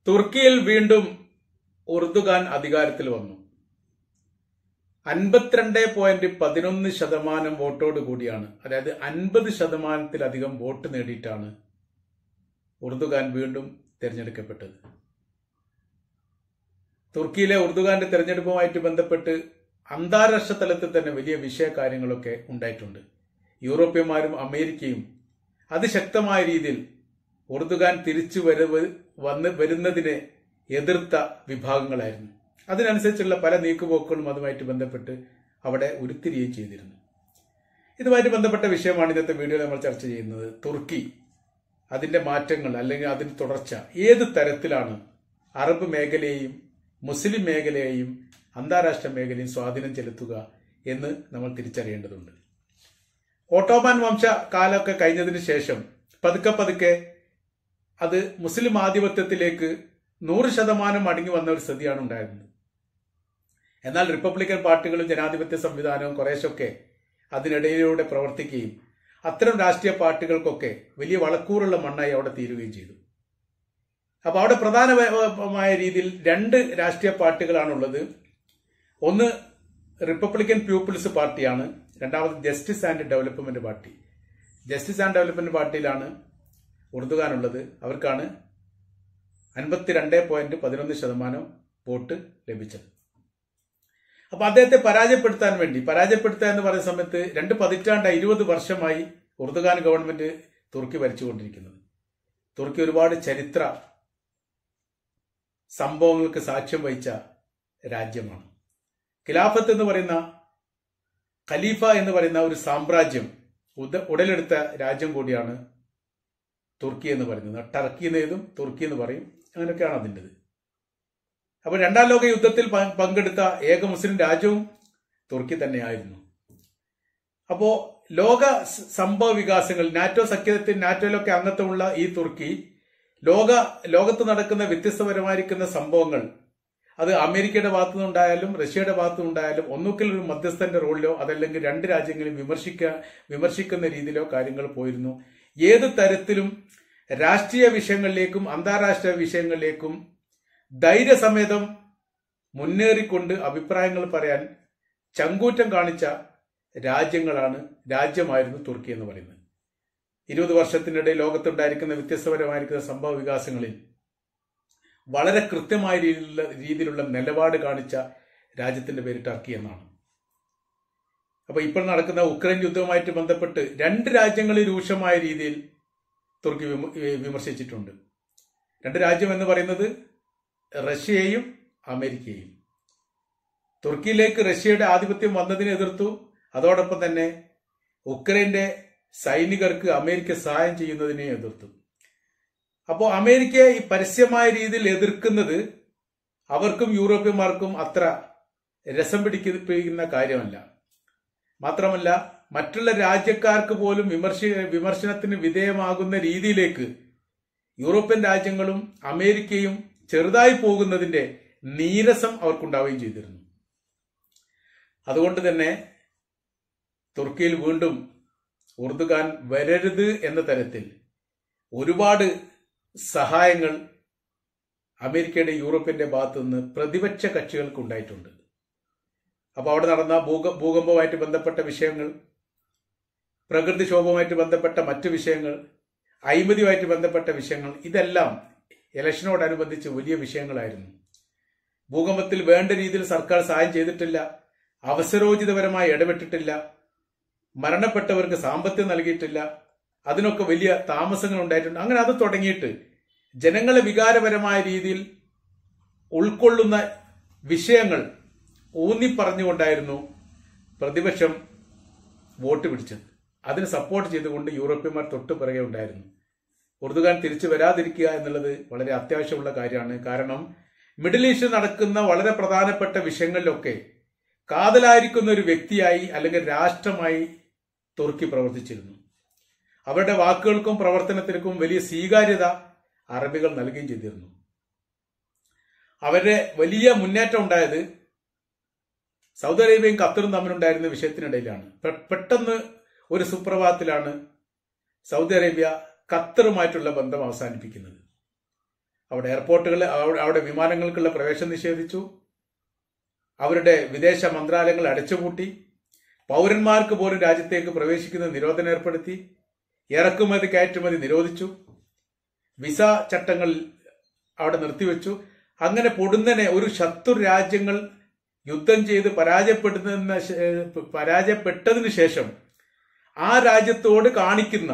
തുർക്കിയിൽ വീണ്ടും ഉർദുഗാൻ അധികാരത്തിൽ വന്നു. 52.11% വോട്ടോട് കൂടിയാണ്, അതായത് 50%-ലധികം വോട്ട് നേടിയിട്ടാണ് ഉർദുഗാൻ വീണ്ടും തെരഞ്ഞെടുക്കപ്പെട്ടത്. തുർക്കിയിലെ ഉർദുഗാന്റെ തെരഞ്ഞെടുപ്പുമായിട്ട് ബന്ധപ്പെട്ട് അന്താരാഷ്ട്ര തലത്തിൽ തന്നെ വലിയ വിഷയകാര്യങ്ങളൊക്കെ ഉണ്ടായിട്ടുണ്ട്. യൂറോപ്യന്മാരും അമേരിക്കയും അതിശക്തമായ രീതിയിൽ ഉർദുഗാൻ തിരിച്ചു വരുന്നതിനെ എതിർത്ത വിഭാഗങ്ങളായിരുന്നു. അതിനനുസരിച്ചുള്ള പല നീക്കുപോക്കുകളും അതുമായിട്ട് ബന്ധപ്പെട്ട് അവിടെ ഉരുത്തിരിയുകയും ചെയ്തിരുന്നു. ഇതുമായിട്ട് ബന്ധപ്പെട്ട വിഷയമാണ് ഇന്നത്തെ വീഡിയോയിൽ നമ്മൾ ചർച്ച ചെയ്യുന്നത്. തുർക്കി, അതിന്റെ മാറ്റങ്ങൾ അല്ലെങ്കിൽ അതിന്റെ തുടർച്ച ഏത് തരത്തിലാണ് അറബ് മേഖലയെയും മുസ്ലിം മേഖലയെയും അന്താരാഷ്ട്ര മേഖലയും സ്വാധീനം ചെലുത്തുക എന്ന് നമ്മൾ തിരിച്ചറിയേണ്ടതുണ്ട്. ഓട്ടോമാൻ വംശ കാലമൊക്കെ കഴിഞ്ഞതിന് ശേഷം പതുക്കെ അത് മുസ്ലിം ആധിപത്യത്തിലേക്ക് 100% മടങ്ങി വന്ന ഒരു സ്ഥിതിയാണ് ഉണ്ടായിരുന്നത്. എന്നാൽ റിപ്പബ്ലിക്കൻ പാർട്ടികളും ജനാധിപത്യ സംവിധാനവും കുറേശ്ശൊക്കെ അതിനിടയിലൂടെ പ്രവർത്തിക്കുകയും അത്തരം രാഷ്ട്രീയ പാർട്ടികൾക്കൊക്കെ വലിയ വളക്കൂറുള്ള മണ്ണായി അവിടെ തീരുകയും ചെയ്തു. അപ്പൊ അവിടെ പ്രധാനമായ രീതിയിൽ 2 രാഷ്ട്രീയ പാർട്ടികളാണുള്ളത്. ഒന്ന് റിപ്പബ്ലിക്കൻ പീപ്പിൾസ് പാർട്ടിയാണ്, രണ്ടാമത് Justice and Development Party. Justice and Development പാർട്ടിയിലാണ് ഉർദുഗാനുള്ളത്. അവർക്കാണ് 52.11% വോട്ട് ലഭിച്ചത്. അപ്പൊ അദ്ദേഹത്തെ പരാജയപ്പെടുത്തുക എന്ന് പറയുന്ന സമയത്ത് 2 പതിറ്റാണ്ടായി 20 വർഷമായി ഉർദുഗാൻ ഗവൺമെന്റ് തുർക്കി ഭരിച്ചുകൊണ്ടിരിക്കുന്നത്. തുർക്കി ഒരുപാട് ചരിത്ര സംഭവങ്ങൾക്ക് സാക്ഷ്യം വഹിച്ച രാജ്യമാണ്. ഖിലാഫത്ത് എന്ന് പറയുന്ന, ഖലീഫ എന്ന് പറയുന്ന ഒരു സാമ്രാജ്യം ഉടലെടുത്ത രാജ്യം കൂടിയാണ് തുർക്കി എന്ന് പറയുന്നത്. ടർക്കി എന്നതും തുർക്കി എന്ന് പറയും, അങ്ങനെയൊക്കെയാണ് അതിൻ്റെത്. അപ്പൊ 2ാം ലോക യുദ്ധത്തിൽ പങ്കെടുത്ത ഏക മുസ്ലിം രാജ്യവും തുർക്കി തന്നെയായിരുന്നു. അപ്പോ ലോക സംഭവ വികാസങ്ങൾ, നാറ്റോയിലൊക്കെ അംഗത്വമുള്ള ഈ തുർക്കി ലോകത്ത് നടക്കുന്ന വ്യത്യസ്തപരമായിരിക്കുന്ന സംഭവങ്ങൾ, അത് അമേരിക്കയുടെ ഭാഗത്തുനിന്നുണ്ടായാലും റഷ്യയുടെ ഭാഗത്തുനിന്നുണ്ടായാലും ഒന്നുകിൽ ഒരു മധ്യസ്ഥന്റെ റോളിലോ അതല്ലെങ്കിൽ 2 രാജ്യങ്ങളും വിമർശിക്കുന്ന രീതിയിലോ കാര്യങ്ങൾ പോയിരുന്നു. ഏത് തരത്തിലും രാഷ്ട്രീയ വിഷയങ്ങളിലേക്കും അന്താരാഷ്ട്ര വിഷയങ്ങളിലേക്കും ധൈര്യസമേതം മുന്നേറിക്കൊണ്ട് അഭിപ്രായങ്ങൾ പറയാൻ ചങ്കൂറ്റം കാണിച്ച രാജ്യമായിരുന്നു തുർക്കി എന്ന് പറയുന്നത്. 20 വർഷത്തിനിടെ ലോകത്തുണ്ടായിരിക്കുന്ന വ്യത്യസ്തപരമായിരിക്കുന്ന സംഭവ വികാസങ്ങളിൽ വളരെ കൃത്യമായ രീതിയിലുള്ള നിലപാട് കാണിച്ച രാജ്യത്തിന്റെ പേര് ടർക്കി എന്നാണ്. അപ്പൊ ഇപ്പോൾ നടക്കുന്ന ഉക്രൈൻ യുദ്ധവുമായിട്ട് ബന്ധപ്പെട്ട് 2 രാജ്യങ്ങളിൽ രൂക്ഷമായ രീതിയിൽ തുർക്കി വിമർശിച്ചിട്ടുണ്ട്. 2 രാജ്യം എന്ന് പറയുന്നത് റഷ്യയെയും അമേരിക്കയെയും. തുർക്കിയിലേക്ക് റഷ്യയുടെ ആധിപത്യം വന്നതിനെ എതിർത്തു. അതോടൊപ്പം തന്നെ ഉക്രൈന്റെ സൈനികർക്ക് അമേരിക്ക സഹായം ചെയ്യുന്നതിനെ എതിർത്തു. അപ്പോൾ അമേരിക്കയെ ഈ പരസ്യമായ രീതിയിൽ എതിർക്കുന്നത് അവർക്കും യൂറോപ്യന്മാർക്കും അത്ര രസം പിടിക്കുന്ന കാര്യമല്ല. മാത്രമല്ല, മറ്റുള്ള രാജ്യക്കാർക്ക് പോലും വിമർശനത്തിന് വിധേയമാകുന്ന രീതിയിലേക്ക് യൂറോപ്യൻ രാജ്യങ്ങളും അമേരിക്കയും ചെറുതായി പോകുന്നതിന്റെ നീരസം അവർക്കുണ്ടാവുകയും ചെയ്തിരുന്നു. അതുകൊണ്ട് തന്നെ തുർക്കിയിൽ വീണ്ടും ഉർദുഗാൻ വരരുത് എന്ന തരത്തിൽ ഒരുപാട് സഹായങ്ങൾ അമേരിക്കയുടെ യൂറോപ്യന്റെ ഭാഗത്തുനിന്ന് പ്രതിപക്ഷ കക്ഷികൾക്ക് ഉണ്ടായിട്ടുണ്ട്. അപ്പൊ അവിടെ നടന്ന ഭൂകമ്പവുമായിട്ട് ബന്ധപ്പെട്ട വിഷയങ്ങൾ, പ്രകൃതിക്ഷോഭവുമായിട്ട് ബന്ധപ്പെട്ട മറ്റു വിഷയങ്ങൾ, അഴിമതിയുമായിട്ട് ബന്ധപ്പെട്ട വിഷയങ്ങൾ, ഇതെല്ലാം ഇലക്ഷനോടനുബന്ധിച്ച് വലിയ വിഷയങ്ങളായിരുന്നു. ഭൂകമ്പത്തിൽ വേണ്ട രീതിയിൽ സർക്കാർ സഹായം ചെയ്തിട്ടില്ല, അവസരോചിതപരമായി ഇടപെട്ടിട്ടില്ല, മരണപ്പെട്ടവർക്ക് സാമ്പത്തികം നൽകിയിട്ടില്ല, അതിനൊക്കെ വലിയ താമസങ്ങൾ ഉണ്ടായിട്ടുണ്ട്. അങ്ങനെ അത് തുടങ്ങിയിട്ട് ജനങ്ങളെ വികാരപരമായ രീതിയിൽ ഉൾക്കൊള്ളുന്ന വിഷയങ്ങൾ ഊന്നി പറഞ്ഞുകൊണ്ടായിരുന്നു പ്രതിപക്ഷം വോട്ട് പിടിച്ചത്. അതിന് സപ്പോർട്ട് ചെയ്തുകൊണ്ട് യൂറോപ്യന്മാർ തൊട്ട് പിറകെ ഉണ്ടായിരുന്നു. ഉർദുഗാൻ തിരിച്ചു വരാതിരിക്കുക എന്നുള്ളത് വളരെ അത്യാവശ്യമുള്ള കാര്യമാണ്. കാരണം മിഡിൽ ഈസ്റ്റിൽ നടക്കുന്ന വളരെ പ്രധാനപ്പെട്ട വിഷയങ്ങളിലൊക്കെ കാതലായിരിക്കുന്ന ഒരു വ്യക്തിയായി അല്ലെങ്കിൽ രാഷ്ട്രമായി തുർക്കി പ്രവർത്തിച്ചിരുന്നു. അവരുടെ വാക്കുകൾക്കും പ്രവർത്തനത്തിനും വലിയ സ്വീകാര്യത അറബികൾ നൽകുകയും ചെയ്തിരുന്നു. അവരുടെ വലിയ മുന്നേറ്റം ഉണ്ടായത് സൗദി അറേബ്യയും ഖത്തറും തമ്മിലുണ്ടായിരുന്ന വിഷയത്തിനിടയിലാണ്. പെട്ടെന്ന് ഒരു സുപ്രഭാതത്തിലാണ് സൗദി അറേബ്യ ഖത്തറുമായിട്ടുള്ള ബന്ധം അവസാനിപ്പിക്കുന്നത്. അവിടെ എയർപോർട്ടുകൾ, അവിടെ വിമാനങ്ങൾക്കുള്ള പ്രവേശനം നിഷേധിച്ചു. അവരുടെ വിദേശ മന്ത്രാലയങ്ങൾ അടച്ചുപൂട്ടി. പൗരന്മാർക്ക് പോലും രാജ്യത്തേക്ക് പ്രവേശിക്കുന്ന നിരോധനം ഏർപ്പെടുത്തി. ഇറക്കുമതി കയറ്റുമതി നിരോധിച്ചു. വിസ ചട്ടങ്ങൾ അവിടെ നിർത്തിവെച്ചു. അങ്ങനെ പൊടുന്നനെ ഒരു ശത്രു രാജ്യങ്ങൾ യുദ്ധം ചെയ്ത് പരാജയപ്പെട്ടതിന് ശേഷം ആ രാജ്യത്തോട് കാണിക്കുന്ന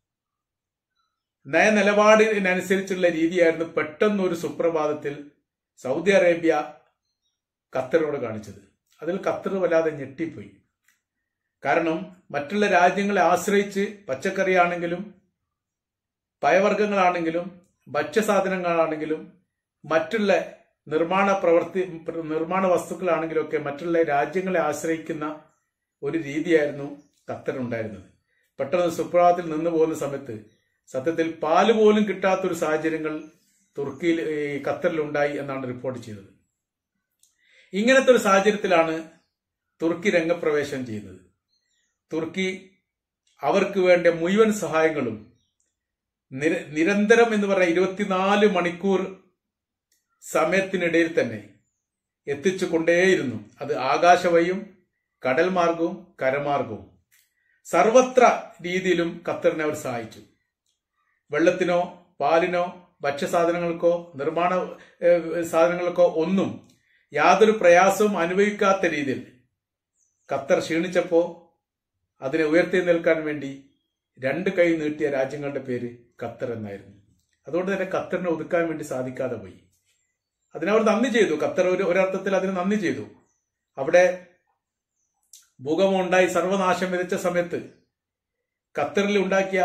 നയനിലപാടിനനുസരിച്ചുള്ള രീതിയായിരുന്നു പെട്ടെന്ന് ഒരു സുപ്രഭാതത്തിൽ സൗദി അറേബ്യ ഖത്തറിനോട് കാണിച്ചത്. അതിൽ ഖത്തർ വല്ലാതെ ഞെട്ടിപ്പോയി. കാരണം മറ്റുള്ള രാജ്യങ്ങളെ ആശ്രയിച്ച് പച്ചക്കറിയാണെങ്കിലും പയവർഗ്ഗങ്ങളാണെങ്കിലും ഭക്ഷ്യസാധനങ്ങളാണെങ്കിലും മറ്റുള്ള നിർമ്മാണ വസ്തുക്കളാണെങ്കിലും ഒക്കെ മറ്റുള്ള രാജ്യങ്ങളെ ആശ്രയിക്കുന്ന ഒരു രീതിയായിരുന്നു ഖത്തറിനുണ്ടായിരുന്നത്. പെട്ടെന്ന് സുപ്രഭാതത്തിൽ നിന്നു പോകുന്ന സമയത്ത് സത്യത്തിൽ പാല് പോലും കിട്ടാത്തൊരു സാഹചര്യങ്ങൾ ഖത്തറിലുണ്ടായി എന്നാണ് റിപ്പോർട്ട് ചെയ്തത്. ഇങ്ങനത്തെ ഒരു സാഹചര്യത്തിലാണ് തുർക്കി രംഗപ്രവേശനം ചെയ്യുന്നത്. തുർക്കി അവർക്ക് വേണ്ട മുഴുവൻ സഹായങ്ങളും നിരന്തരം എന്ന് പറഞ്ഞ 24 മണിക്കൂർ സമയത്തിനിടയിൽ തന്നെ എത്തിച്ചു കൊണ്ടേയിരുന്നു. അത് ആകാശവഴിയും കടൽ മാർഗവും കരമാർഗവും സർവത്ര രീതിയിലും ഖത്തറിനെ അവർ സഹായിച്ചു. വെള്ളത്തിനോ പാലിനോ ഭക്ഷ്യസാധനങ്ങൾക്കോ നിർമ്മാണ സാധനങ്ങൾക്കോ ഒന്നും യാതൊരു പ്രയാസവും അനുഭവിക്കാത്ത രീതിയിൽ ഖത്തർ ക്ഷീണിച്ചപ്പോൾ അതിനെ ഉയർത്തി നിൽക്കാൻ വേണ്ടി 2 കൈ നീട്ടിയ രാജ്യങ്ങളുടെ പേര് ഖത്തർ എന്നായിരുന്നു. അതുകൊണ്ട് തന്നെ ഖത്തറിനെ ഒതുക്കാൻ വേണ്ടി സാധിക്കാതെ പോയി. അതിനവർ നന്ദി ചെയ്തു. ഖത്തർ ഒരർത്ഥത്തിൽ അതിന് നന്ദി ചെയ്തു. അവിടെ ഭൂകമ്പം ഉണ്ടായി സർവനാശം വിതച്ച സമയത്ത് ഖത്തറിൽ ഉണ്ടാക്കിയ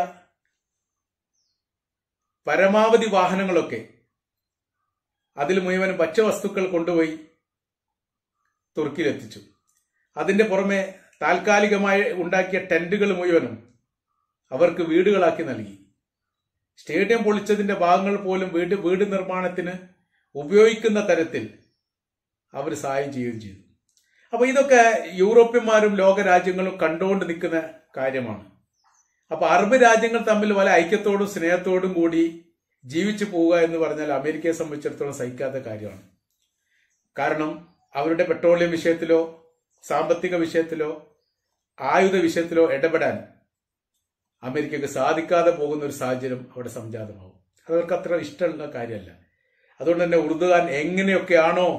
പരമാവധി വാഹനങ്ങളൊക്കെ അതിൽ മുഴുവനും ഭക്ഷ്യവസ്തുക്കൾ കൊണ്ടുപോയി തുർക്കിയിലെത്തിച്ചു. അതിന്റെ പുറമെ താൽക്കാലികമായി ഉണ്ടാക്കിയ ടെന്റുകൾ മുഴുവനും അവർക്ക് വീടുകളാക്കി നൽകി. സ്റ്റേഡിയം പൊളിച്ചതിന്റെ ഭാഗങ്ങൾ പോലും വീട് നിർമ്മാണത്തിന് ഉപയോഗിക്കുന്ന തരത്തിൽ അവർ സഹായം ചെയ്യുകയും ചെയ്തു. അപ്പൊ ഇതൊക്കെ യൂറോപ്യന്മാരും ലോകരാജ്യങ്ങളും കണ്ടുകൊണ്ട് നിൽക്കുന്ന കാര്യമാണ്. അപ്പൊ അറബ് രാജ്യങ്ങൾ തമ്മിൽ വല്ല ഐക്യത്തോടും സ്നേഹത്തോടും കൂടി ജീവിച്ചു പോവുക എന്ന് പറഞ്ഞാൽ അമേരിക്കയെ സംബന്ധിച്ചിടത്തോളം സഹിക്കാത്ത കാര്യമാണ്. കാരണം അവരുടെ പെട്രോളിയം വിഷയത്തിലോ സാമ്പത്തിക വിഷയത്തിലോ ആയുധ വിഷയത്തിലോ ഇടപെടാൻ അമേരിക്കക്ക് സാധിക്കാതെ പോകുന്ന ഒരു സാഹചര്യം അവിടെ സംജാതമാവും. അതവർക്ക് അത്ര ഇഷ്ടമുള്ള കാര്യമല്ല. അതുകൊണ്ട് തന്നെ ഉറുദുഗാൻ എങ്ങനെയൊക്കെയാണോ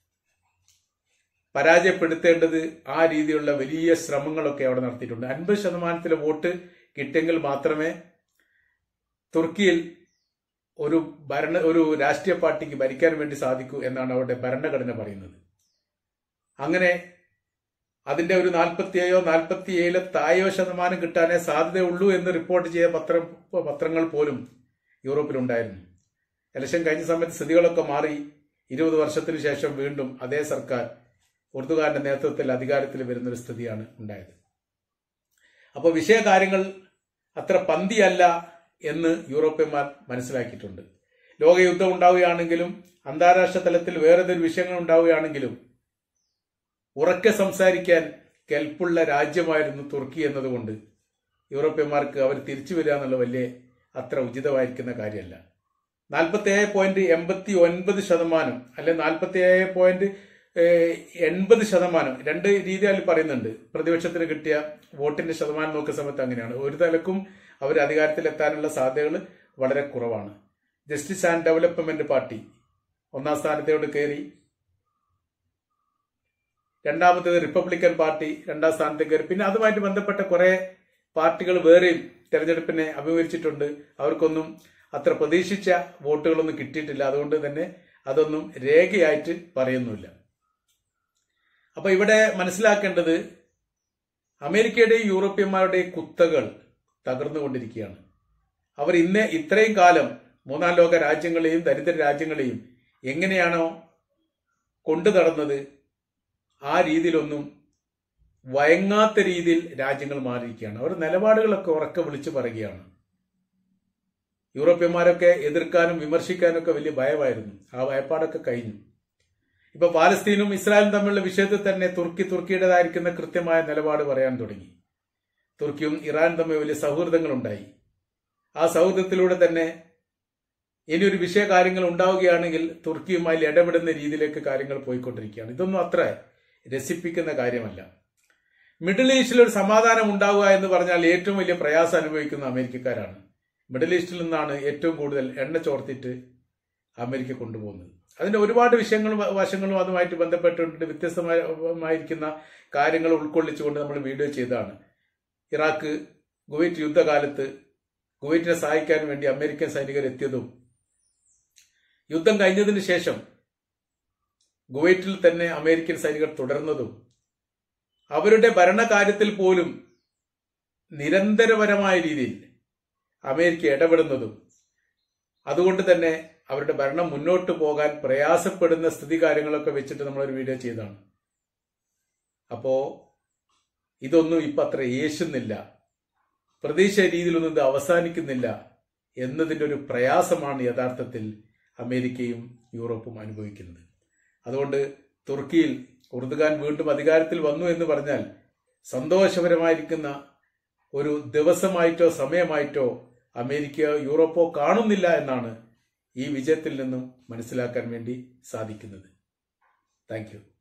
പരാജയപ്പെടുത്തേണ്ടത് ആ രീതിയിലുള്ള വലിയ ശ്രമങ്ങളൊക്കെ അവിടെ നടത്തിയിട്ടുണ്ട്. 50% വോട്ട് കിട്ടിയെങ്കിൽ മാത്രമേ തുർക്കിയിൽ ഒരു രാഷ്ട്രീയ പാർട്ടിക്ക് ഭരിക്കാൻ വേണ്ടി സാധിക്കൂ എന്നാണ് അവരുടെ ഭരണഘടന പറയുന്നത്. അങ്ങനെ അതിന്റെ ഒരു 47 താഴെയോ ശതമാനം കിട്ടാനേ സാധ്യതയുള്ളൂ എന്ന് റിപ്പോർട്ട് ചെയ്ത പത്രങ്ങൾ പോലും യൂറോപ്പിലുണ്ടായിരുന്നു. ഇലക്ഷൻ കഴിഞ്ഞ സമയത്ത് സ്ഥിതികളൊക്കെ മാറി. 20 വർഷത്തിനു ശേഷം വീണ്ടും അതേ സർക്കാർ ഉറുദുഗാന്റെ നേതൃത്വത്തിൽ അധികാരത്തിൽ വരുന്നൊരു സ്ഥിതിയാണ് ഉണ്ടായത്. അപ്പോൾ വിഷയകാര്യങ്ങൾ അത്ര പന്തിയല്ല എന്ന് യൂറോപ്യന്മാർ മനസ്സിലാക്കിയിട്ടുണ്ട്. ലോകയുദ്ധം ഉണ്ടാവുകയാണെങ്കിലും അന്താരാഷ്ട്ര തലത്തിൽ വേറെതൊരു വിഷയങ്ങൾ ഉണ്ടാവുകയാണെങ്കിലും ഉറക്കെ സംസാരിക്കാൻ കെൽപ്പുള്ള രാജ്യമായിരുന്നു തുർക്കി എന്നതുകൊണ്ട് യൂറോപ്യന്മാർക്ക് അവർ തിരിച്ചു വരിക എന്നുള്ള വലിയ അത്ര ഉചിതമായിരിക്കുന്ന കാര്യമല്ല. 47.89% അല്ലെ 47.80%, 2 രീതിയിൽ പറയുന്നുണ്ട്. പ്രതിപക്ഷത്തിന് കിട്ടിയ വോട്ടിന്റെ ശതമാനം നോക്കുന്ന സമയത്ത് അങ്ങനെയാണ്. ഒരു തലക്കും അവർ അധികാരത്തിലെത്താനുള്ള സാധ്യതകൾ വളരെ കുറവാണ്. ജസ്റ്റിസ് ആൻഡ് ഡെവലപ്മെന്റ് പാർട്ടി 1ാം സ്ഥാനത്തോട് കയറി. രണ്ടാമത്തേത് റിപ്പബ്ലിക്കൻ പാർട്ടി 2ാം സ്ഥാനത്ത് കയറി. പിന്നെ അതുമായിട്ട് ബന്ധപ്പെട്ട കുറെ പാർട്ടികൾ വേറെയും തെരഞ്ഞെടുപ്പിനെ അഭിമുഖീകരിച്ചിട്ടുണ്ട്. അവർക്കൊന്നും അത്ര പ്രതീക്ഷിച്ച വോട്ടുകളൊന്നും കിട്ടിയിട്ടില്ല. അതുകൊണ്ട് തന്നെ അതൊന്നും രേഖയായിട്ട് പറയുന്നില്ല. അപ്പൊ ഇവിടെ മനസ്സിലാക്കേണ്ടത് അമേരിക്കയുടെയും യൂറോപ്യന്മാരുടെയും കുത്തകൾ തകർന്നുകൊണ്ടിരിക്കുകയാണ്. അവർ ഇത്രയും കാലം 3ാം ലോക രാജ്യങ്ങളെയും ദരിദ്ര രാജ്യങ്ങളെയും എങ്ങനെയാണോ കൊണ്ടു നടന്നത് ആ രീതിയിലൊന്നും വഴങ്ങാത്ത രീതിയിൽ രാജ്യങ്ങൾ മാറിയിരിക്കുകയാണ്. അവർ നിലപാടുകളൊക്കെ ഉറക്കെ വിളിച്ചു പറയുകയാണ്. യൂറോപ്യന്മാരൊക്കെ എതിർക്കാനും വിമർശിക്കാനും ഒക്കെ വലിയ ഭയമായിരുന്നു. ആ ഭയപ്പാടൊക്കെ കഴിഞ്ഞു. ഇപ്പൊ പാലസ്തീനും ഇസ്രായേലും തമ്മിലുള്ള വിഷയത്തിൽ തന്നെ തുർക്കിയുടേതായിരിക്കുന്ന കൃത്യമായ നിലപാട് പറയാൻ തുടങ്ങി. തുർക്കിയും ഇറാനും തമ്മിൽ വലിയ സൗഹൃദങ്ങൾ ഉണ്ടായി. ആ സൗഹൃദത്തിലൂടെ തന്നെ ഇനി ഒരു വിഷയ കാര്യങ്ങൾ ഉണ്ടാവുകയാണെങ്കിൽ തുർക്കിയുമായി ഇടപെടുന്ന രീതിയിലേക്ക് കാര്യങ്ങൾ പോയിക്കൊണ്ടിരിക്കുകയാണ്. ഇതൊന്നും അത്ര രസിപ്പിക്കുന്ന കാര്യമല്ല. മിഡിൽ ഈസ്റ്റിൽ ഒരു സമാധാനം ഉണ്ടാവുക എന്ന് പറഞ്ഞാൽ ഏറ്റവും വലിയ പ്രയാസം അനുഭവിക്കുന്ന അമേരിക്കക്കാരാണ്. മിഡിൽ ഈസ്റ്റിൽ നിന്നാണ് ഏറ്റവും കൂടുതൽ എണ്ണ ചോർത്തിട്ട് അമേരിക്ക കൊണ്ടുപോകുന്നത്. അതിന്റെ ഒരുപാട് വിഷയങ്ങളും വശങ്ങളും അതുമായിട്ട് ബന്ധപ്പെട്ടുകൊണ്ട് വ്യത്യസ്തമായിരിക്കുന്ന കാര്യങ്ങൾ ഉൾക്കൊള്ളിച്ചുകൊണ്ട് നമ്മൾ വീഡിയോ ചെയ്തതാണ്. ഇറാഖ് കുവൈറ്റ് യുദ്ധകാലത്ത് കുവൈറ്റിനെ സഹായിക്കാൻ വേണ്ടി അമേരിക്കൻ സൈനികർ എത്തിയതും യുദ്ധം കഴിഞ്ഞതിന് ശേഷം കുവൈറ്റിൽ തന്നെ അമേരിക്കൻ സൈനികർ തുടർന്നതും അവരുടെ ഭരണകാര്യത്തിൽ പോലും നിരന്തരപരമായ രീതിയിൽ അമേരിക്ക ഇടപെടുന്നതും അതുകൊണ്ട് തന്നെ അവരുടെ ഭരണം മുന്നോട്ട് പോകാൻ പ്രയാസപ്പെടുന്ന സ്ഥിതി കാര്യങ്ങളൊക്കെ വെച്ചിട്ട് നമ്മളൊരു വീഡിയോ ചെയ്തതാണ്. അപ്പോ ഇതൊന്നും ഇപ്പൊ അത്ര യേശുന്നില്ല, പ്രതീക്ഷ രീതിയിലൊന്നും ഇത് അവസാനിക്കുന്നില്ല എന്നതിന്റെ ഒരു പ്രയാസമാണ് യഥാർത്ഥത്തിൽ അമേരിക്കയും യൂറോപ്പും അനുഭവിക്കുന്നത്. അതുകൊണ്ട് തുർക്കിയിൽ ഉർദുഗാൻ വീണ്ടും അധികാരത്തിൽ വന്നു എന്ന് പറഞ്ഞാൽ സന്തോഷകരമായിരിക്കുന്ന ഒരു ദിവസമായിട്ടോ സമയമായിട്ടോ അമേരിക്കയോ യൂറോപ്പോ കാണുന്നില്ല എന്നാണ് ഈ വിജയത്തിൽ നിന്നും മനസ്സിലാക്കാൻ വേണ്ടി സാധിക്കുന്നത്. Thank U.